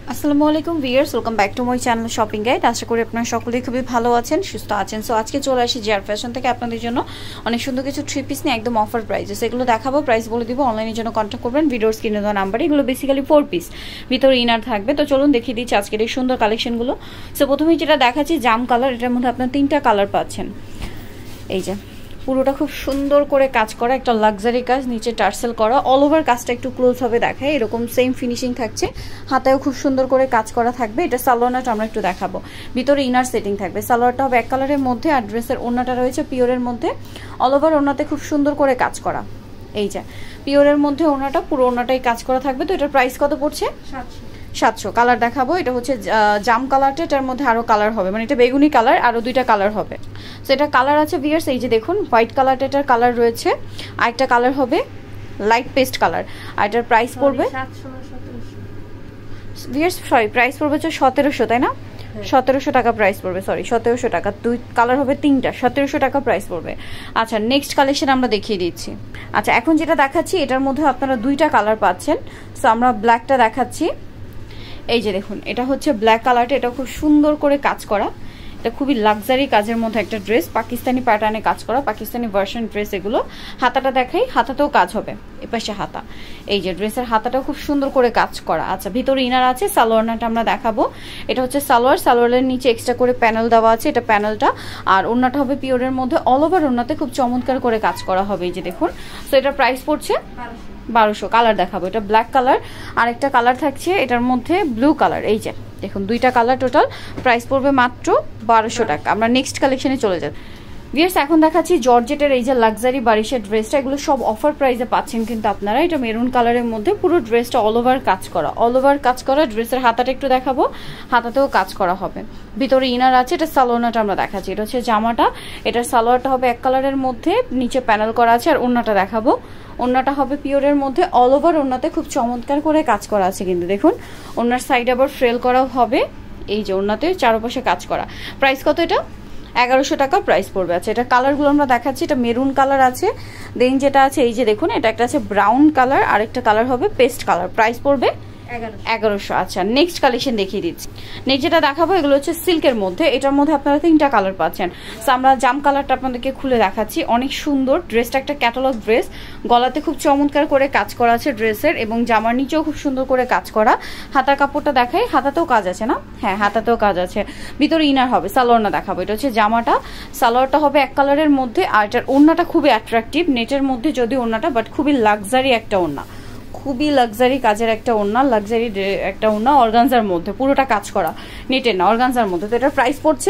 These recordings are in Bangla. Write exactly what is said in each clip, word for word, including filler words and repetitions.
আসসালামু আলাইকুম viewers, welcome back to my channel shopping guide. আশা করি আপনারা সকলেই খুবই ভালো আছেন, সুস্থ আছেন। সো আজকে চলে আসি জিআর ফ্যাশন থেকে আপনাদের জন্য অনেক সুন্দর কিছু থ্রি পিস নিয়ে একদম অফার প্রাইসে সেগুলো দেখাবো। প্রাইস বলে দিব, অনলাইনের জন্য কন্ট্যাক্ট করবেন ভিডিওর স্ক্রিনে দেওয়া নাম্বারে। এগুলো বেসিক্যালি ফোর পিস, ভিতরে ইনার থাকবে। তো চলুন দেখিয়ে দিচ্ছি আজকের এই সুন্দর কালেকশনগুলো। সো প্রথমেই যেটা দেখাচ্ছি জাম কালার, এটার মধ্যে আপনার তিনটা কালার পাচ্ছেন। এই যে পুরোটা খুব সুন্দর করে কাজ করা, একটা লাক্সারি কাজ, নিচে টার্সেল করা, অল ওভার কাজটা একটু ক্লোজ হবে দেখায়, এরকম সেম ফিনিশিং থাকছে। হাতেও খুব সুন্দর করে কাজ করা থাকবে। এটা সালোয়ারটা আমরা একটু দেখাবো। ভিতরে ইনার সেটিং থাকবে। সালোয়ারটা হবে এক কালারের মধ্যে, আর ড্রেসের ওড়নাটা রয়েছে পিওরের মধ্যে। অল ওভার ওড়নাতে খুব সুন্দর করে কাজ করা। এই যে পিওরের মধ্যে ওড়নাটা, পুরো ওড়নাটাই কাজ করা থাকবে। তো এটার প্রাইস কত পড়ছে? সাতশো। কালার দেখাবো। এটা হচ্ছে জাম কালারটা, এটার মধ্যে আরো কালার হবে, মানে এটা বেগুনি কালার, আরো দুইটা কালার হবে। তো এটা কালার আছে ভিউয়ার্স, এই যে দেখুন হোয়াইট কালারটা, এটার কালার রয়েছে। আরেকটা কালার হবে লাইট পেস্ট কালার, আর এটার প্রাইস পড়বে ভিউয়ার্স, সরি প্রাইস পড়বে হচ্ছে সতেরোশো, তাই না? সতেরোশো টাকা প্রাইস পড়বে, সরি সতেরোশো টাকা। দুই কালার হবে তিনটা, সতেরোশো টাকা প্রাইস পড়বে। আচ্ছা নেক্সট কালেকশন আমরা দেখিয়ে দিচ্ছি। আচ্ছা এখন যেটা দেখাচ্ছি এটার মধ্যে আপনারা দুইটা কালার পাচ্ছেন। সো আমরা ব্ল্যাকটা দেখাচ্ছি। এই যে দেখুন এটা হচ্ছে ব্ল্যাক কালারটা, এটা খুব সুন্দর করে কাজ করা। এটা খুবই লাক্সারি কাজের মধ্যে একটা ড্রেস, পাকিস্তানি প্যাটার্নে কাজ করা, পাকিস্তানি ভার্সন ড্রেস এগুলো। হাতাটা দেখাই, হাতাতেও কাজ হবে, এপাশে হাতা। এই যে ড্রেসের হাতাটাও খুব সুন্দর করে কাজ করা। আচ্ছা ভিতরে ইনার আছে। সালোয়ারটা আমরা দেখাবো। এটা হচ্ছে সালোয়ার, সালোয়ারের নিচে এক্সট্রা করে প্যানেল দেওয়া আছে, এটা প্যানেলটা। আর ওড়নাটা হবে পিওরের মধ্যে, অল ওভার ওড়নাতে খুব চমৎকার করে কাজ করা হবে। এই যে দেখুন। তো এটার প্রাইস পড়ছে বারোশো। কালার দেখাবো। এটা ব্ল্যাক কালার, আর একটা কালার থাকছে এটার মধ্যে ব্লু কালার। এই যে দেখুন দুইটা কালার, টোটাল প্রাইস পড়বে মাত্র বারোশো টাকা। আমরা নেক্সট কালেকশনে চলে যাই ভিউয়ার্স। এখন দেখাচ্ছি জর্জেটের এই যে লাক্সারি বারিশের ড্রেসটা, এগুলো সব অফার প্রাইসে পাচ্ছেন কিন্তু আপনারা। এটা মেরুন কালারের মধ্যে, পুরো ড্রেসটা অল ওভার কাজ করা, অল ওভার কাজ করা। ড্রেসের হাতাটা একটু দেখাবো, হাতাতেও কাজ করা হবে। ভিতরে ইনার আছে। এটা সালোয়ারটা আমরা দেখাচ্ছি। এটা হচ্ছে জামাটা, এটার সালোয়ারটা হবে এক কালারের মধ্যে, নিচে প্যানেল করা আছে। আর ওড়নাটা দেখাবো। ওড়নাটা হবে পিওরের মধ্যে, অল ওভার ওড়নাতে খুব চমৎকার করে কাজ করা আছে কিন্তু দেখুন। ওড়নার সাইড আবার ফ্রেল করাও হবে। এই যে ওড়নাতে চারপাশে কাজ করা। প্রাইস কত? এটা এগারোশো টাকা প্রাইস পড়বে। আচ্ছা এটা কালারগুলো আমরা দেখাচ্ছি। এটা মেরুন কালার আছে, দেন যেটা আছে এই যে দেখুন, এটা একটা আছে ব্রাউন কালার, আরেকটা কালার হবে পেস্ট কালার। প্রাইস পড়বে এগারোশো। আচ্ছা নেক্সট কালেকশন দেখিয়ে দিচ্ছি। নেক্সট যেটা দেখাবো এগুলো হচ্ছে সিল্কের মধ্যে, এটার মধ্যে আপনারা তিনটা কালার পাচ্ছেন। সো আমরা জাম কালারটা আপনাদেরকে খুলে দেখাচ্ছি। অনেক সুন্দর ড্রেসটা, একটা ক্যাটালগ ড্রেস। গলাতে খুব চমৎকার করে কাজ করা আছে ড্রেসের, এবং জামার নিচেও খুব সুন্দর করে কাজ করা। হাতার কাপড়টা দেখাই, হাতাতেও কাজ আছে না? হ্যাঁ হাতাতেও কাজ আছে। ভিতরে ইনার হবে। সালোয়ারটা দেখাবো। এটা হচ্ছে জামাটা, সালোয়ারটা হবে এক কালারের মধ্যে, আর এটার ওড়নাটা খুবই অ্যাট্রাকটিভ, নেটের মধ্যে যদি ওড়নাটা, বাট খুবই লাক্সারি একটা ওড়না, খুবই লাক্সারি কাজের একটা ওড়না, লাক্সারি একটা ওড়না, অর্গানজার মধ্যে, পুরোটা কাজ করা, নেটের না অর্গানজার মধ্যে। তো এটার প্রাইস পড়ছে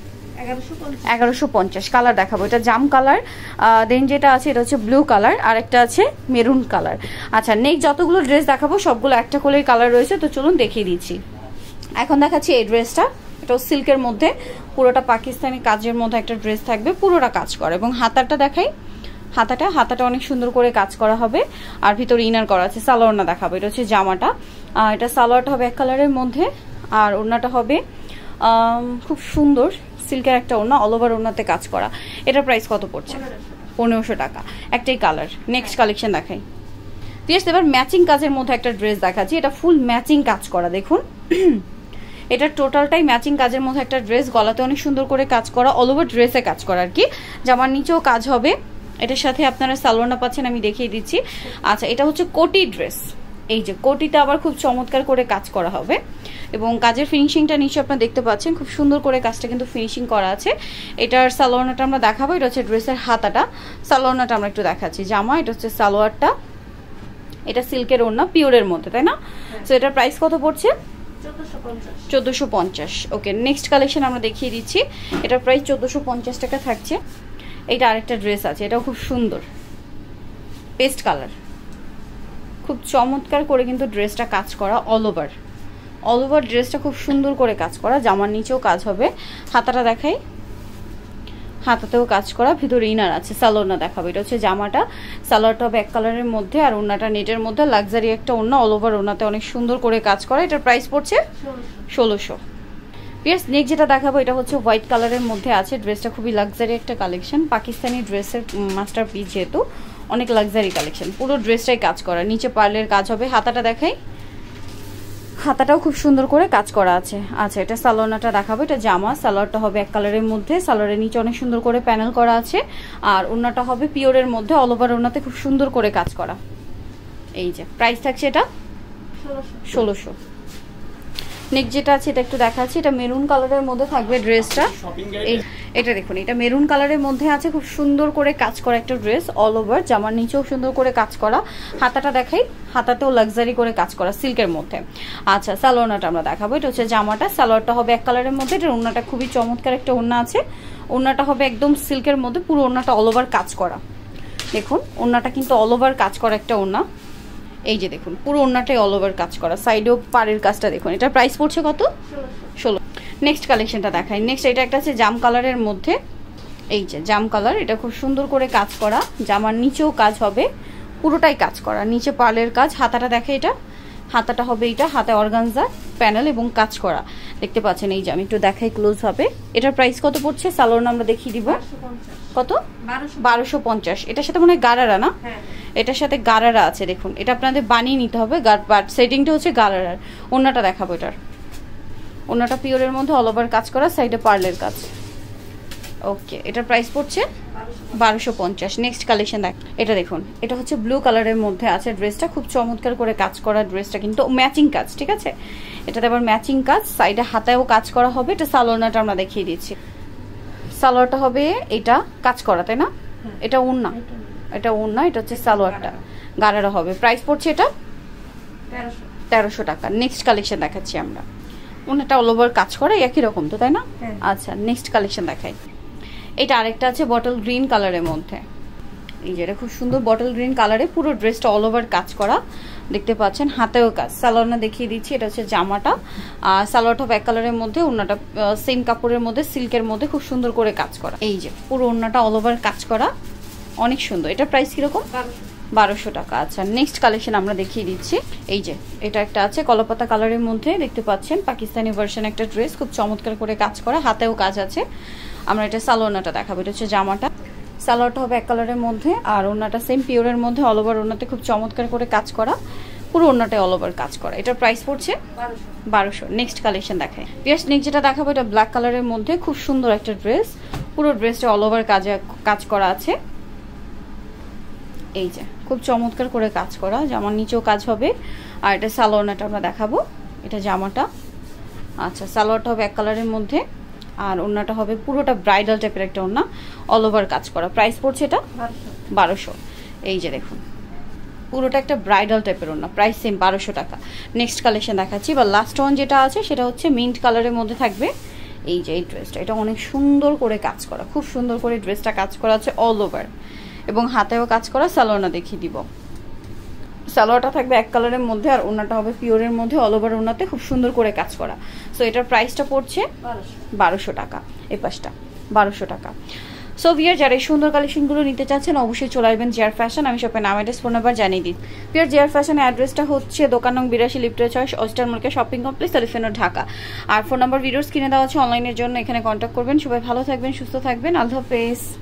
এগারোশো পঞ্চাশ। কালার দেখাবো। এটা জাম কালার, দেন যেটা আছে এটা হচ্ছে ব্লু কালার, আর একটা আছে মেরুন কালার। আচ্ছা নেক্সট যতগুলো ড্রেস দেখাবো সবগুলো একটা করে কালার রয়েছে। তো চলুন দেখিয়ে দিচ্ছি। এখন দেখাচ্ছি এই ড্রেসটা, এটাও সিল্কের মধ্যে, পুরোটা পাকিস্তানি কাজের মধ্যে একটা ড্রেস থাকবে, পুরোটা কাজ করা। এবং হাতারটা দেখাই, হাতাটা হাতাটা অনেক সুন্দর করে কাজ করা হবে, আর ভিতরে ইনার করা আছে। সালোয়ারটা দেখাবো। এটা হচ্ছে জামাটা, এটা সালোয়ারটা হবে এক কালারের মধ্যে, আর ওড়নাটা হবে খুব সুন্দর সিল্কের একটা ওড়না, অল ওভার ওড়নাতে কাজ করা। এটার প্রাইস কত পড়ছে? পনেরোশো টাকা। একটাই কালার। নেক্সট কালেকশন দেখাই প্লিজ। এবার ম্যাচিং কাজের মধ্যে একটা ড্রেস দেখাচ্ছি। এটা ফুল ম্যাচিং কাজ করা, দেখুন এটা টোটালটাই ম্যাচিং কাজের মধ্যে একটা ড্রেস। গলাতে অনেক সুন্দর করে কাজ করা, অল ওভার ড্রেসে কাজ করা আর কি। জামার নিচেও কাজ হবে। এটার সাথে আপনারা সালোয়ারটা পাচ্ছেন, আমি দেখিয়ে দিচ্ছি। আচ্ছা এটা হচ্ছে কোটি ড্রেস। এই যে কোটিতে আবার খুব চমৎকার করে কাজ করা হবে, এবং কাজের ফিনিশিংটা নিচে আপনারা দেখতে পাচ্ছেন, খুব সুন্দর করে কাজটা কিন্তু ফিনিশিং করা আছে। এটার সালোয়ারটা আমরা দেখাবো। এটা হচ্ছে ড্রেসের হাতাটা, সালোয়ারটা আমরা একটু দেখাচ্ছি। জামা, এটা হচ্ছে সালোয়ারটা, এটা সিল্কের ওড়না পিওরের মধ্যে, তাই না? তো এটার প্রাইস কত পড়ছে? চোদ্দোশো পঞ্চাশ। ওকে নেক্সট কালেকশন আমরা দেখিয়ে দিচ্ছি। এটার প্রাইস চোদ্দোশো পঞ্চাশ টাকা থাকছে। এইটা আরেকটা ড্রেস আছে, এটাও খুব সুন্দর পেস্ট কালার, খুব চমৎকার করে কিন্তু ড্রেসটা কাজ করা, অল ওভার অল ওভার ড্রেসটা খুব সুন্দর করে কাজ করা। জামার নিচেও কাজ হবে। হাতাটা দেখাই, হাতাতেও কাজ করা। ভিতরে ইনার আছে। সালোয়ারটা দেখাবো। এটা হচ্ছে জামাটা, সালোয়ারটা হবে এক কালারের মধ্যে, আর ওড়নাটা নেটের মধ্যে, লাক্সারি একটা ওড়না, অল ওভার ওড়নাতে অনেক সুন্দর করে কাজ করা। এটার প্রাইস পড়ছে ষোলোশো। পিয়ার্স নেক্সট যেটা দেখাবো এটা হচ্ছে হোয়াইট কালারের মধ্যে আছে। ড্রেসটা খুবই লাক্সারি একটা কালেকশন, পাকিস্তানি ড্রেসের মাস্টার পিস, যেহেতু অনেক লাক্সারি কালেকশন। পুরো ড্রেসটাই কাজ করা, নিচে পার্লের কাজ হবে। হাতাটা দেখাই, হাতাটাও খুব সুন্দর করে কাজ করা আছে। আচ্ছা এটা সালোয়ারটা দেখাবো, এটা জামা, সালোয়ারটা হবে এক কালারের মধ্যে, সালোয়ারের নিচে অনেক সুন্দর করে প্যানেল করা আছে, আর ওড়নাটা হবে পিওরের মধ্যে, অল ওভার ওড়নাতে খুব সুন্দর করে কাজ করা। এই যে প্রাইস থাকছে এটা ষোলোশো। নেক্সট যেটা আছে এটা একটু দেখাচ্ছি, এটা মেরুন কালারের মধ্যে থাকবে ড্রেসটা। এই এটা দেখুন, এটা মেরুন কালারের মধ্যে আছে, খুব সুন্দর করে কাজ করা একটা ড্রেস, অল ওভার, জামার নিচেও সুন্দর করে কাজ করা। হাতাটা দেখাই, হাতাতেও লাক্সারি করে কাজ করা সিল্কের মধ্যে। আচ্ছা সালোয়ারটা আমরা দেখাবো, এটা হচ্ছে জামাটা, সালোয়ারটা হবে এক কালারের মধ্যে, এটা ওড়নাটা খুবই চমৎকার একটা ওড়না আছে, ওড়নাটা হবে একদম সিল্কের মধ্যে, পুরো ওড়নাটা অল ওভার কাজ করা। দেখুন ওড়নাটা কিন্তু অল ওভার কাজ করা একটা ওড়না। এই যে দেখুন পুরো ওড়নাটাই অল ওভার কাজ করা, সাইডেও পাড়ের কাজটা দেখুন। এটা প্রাইস পড়ছে কত? ষোলো। নেক্সট কালেকশনটা দেখাই। নেক্সট এটা একটা আছে জাম কালারের মধ্যে, এই যে জাম কালার, এটা খুব সুন্দর করে কাজ করা, জামার নিচেও কাজ হবে, পুরোটাই কাজ করা, নিচে পার্লের কাজ। হাতাটা দেখে, এটা হাতাটা হবে এইটা, হাতে অর্গানজা প্যানেল এবং কাজ করা দেখতে পাচ্ছেন। এই যে আমি একটু দেখাই ক্লোজ হবে। এটার প্রাইস কত পড়ছে? সালোয়ার আমরা দেখিয়ে দিব। কত? বারোশো পঞ্চাশ। এটার সাথে মনে হয় গারারা না, এটার সাথে গারারা আছে, দেখুন এটা আপনাদের বানিয়ে নিতে হবে, বাট সেটিংটা হচ্ছে গারারার। ওড়নাটা দেখাবো, এটার ওড়নাটা পিওরের মধ্যে অল ওভার কাজ করা, সাইডে পার্লের কাজ। ওকে এটার প্রাইস পড়ছে বারোশো পঞ্চাশ। নেক্সট কালেকশন দেখ, এটা দেখুন, এটা হচ্ছে ব্লু কালারের মধ্যে আছে ড্রেসটা, খুব চমৎকার করে কাজ করা ড্রেসটা, কিন্তু ম্যাচিং কাজ, ঠিক আছে, এটাতে আবার ম্যাচিং কাজ, সাইডে হাতায়ও কাজ করা হবে। এটা সালোয়ারটা আমরা দেখিয়ে দিচ্ছি, সালোয়ারটা হবে এটা কাজ করা, তাই না? এটা ওড়না, এটা ওড়না, এটা হচ্ছে সালোয়ারটা, গারারা হবে। প্রাইস পড়ছে এটা তেরোশো টাকা। নেক্সট কালেকশন দেখাচ্ছি আমরা, ওড়নাটা অল ওভার কাজ করা, একই রকম তো, তাই না? আচ্ছা নেক্সট কালেকশন দেখাই। এটা আরেকটা আছে বটল গ্রিন কালারের মধ্যে, এই যে এটা খুব সুন্দর বটল গ্রিন কালারে, পুরো ড্রেসটা অল ওভার কাজ করা দেখতে পাচ্ছেন, হাতেও কাজ। সালোয়ারটা দেখিয়ে দিচ্ছি, এটা হচ্ছে জামাটা, আর সালোয়ারটা ব্যাক কালারের মধ্যে, ওড়নাটা সেম কাপড়ের মধ্যে, সিল্কের মধ্যে, খুব সুন্দর করে কাজ করা। এই যে পুরো ওড়নাটা অল ওভার কাজ করা, অনেক সুন্দর। এটা প্রাইস কিরকম? বারোশো টাকা। আচ্ছা নেক্সট কালেকশন আমরা দেখিয়ে দিচ্ছি। এই যে এটা একটা আছে কলাপাতা কালারের মধ্যে, দেখতে পাচ্ছেন পাকিস্তানি ভার্সন একটা ড্রেস, খুব চমৎকার করে কাজ করা, হাতেও কাজ আছে। আমরা এটা সালোয়ারটা দেখাবো, এটা হচ্ছে জামাটা, সালোয়ারটা হবে এক কালারের মধ্যে, আর ওড়নাটা সেম পিওরের মধ্যে, অল ওভার ওড়নাতে খুব চমৎকার করে কাজ করা, পুরো ওড়নাটাই অল ওভার কাজ করা। এটার প্রাইস পড়ছে বারোশো। নেক্সট কালেকশন দেখাই। নেক্সট যেটা দেখাবো, এটা ব্ল্যাক কালারের মধ্যে, খুব সুন্দর একটা ড্রেস, পুরো ড্রেসটা অল ওভার কাজে কাজ করা আছে। এই যে খুব চমৎকার করে কাজ করা, জামার নিচেও কাজ হবে। আর এটা সালোয়ারটা আমরা দেখাবো, এটা জামাটা। আচ্ছা সালোয়ারটা হবে এক কালারের মধ্যে, আর ওড়নাটা হবে পুরোটা ব্রাইডাল টাইপের একটা ওড়না, অল ওভার কাজ করা। প্রাইস পড়ছে এটা বারোশো। এই যে দেখুন পুরোটা একটা ব্রাইডাল টাইপের ওড়না, প্রাইস সেম বারোশো টাকা। নেক্সট কালেকশন দেখাচ্ছি, বা লাস্ট ওয়ান যেটা আছে সেটা হচ্ছে মিন্ট কালারের মধ্যে থাকবে। এই যে এই ড্রেসটা, এটা অনেক সুন্দর করে কাজ করা, খুব সুন্দর করে ড্রেসটা কাজ করা আছে অল ওভার, এবং হাতেও কাজ করা। সালোয়ারটা দেখিয়ে দিব, সালোয়ারটা থাকবে এক কালারের মধ্যে, আর ওড়নাটা হবে পিওরের মধ্যে, অল ওভার ওড়নাতে খুব সুন্দর করে কাজ করা। সো এটার প্রাইসটা পড়ছে বারোশো টাকা, এই পাশটা বারোশো টাকা। সো ভিয়ার যারা এই সুন্দর কালেকশনগুলো নিতে চাচ্ছেন অবশ্যই চলে আসবেন জিয়ার ফ্যাশন। আমি শপের নাম অ্যাড্রেস ফোন নাম্বার জানিয়ে দিই। ভিয়ার জিয়ার ফ্যাশনের অ্যাড্রেসটা হচ্ছে দোকান নং বিরাশি, লিফটের ছয়, western market shopping complex, telephone Dhaka. আর ফোন নাম্বার ভিডিওস কিনে দেওয়া আছে অনলাইনের জন্য, এখানে কন্ট্যাক্ট করবেন। সবাই ভালো থাকবেন, সুস্থ থাকবেন, আল্লাহ হাফেজ।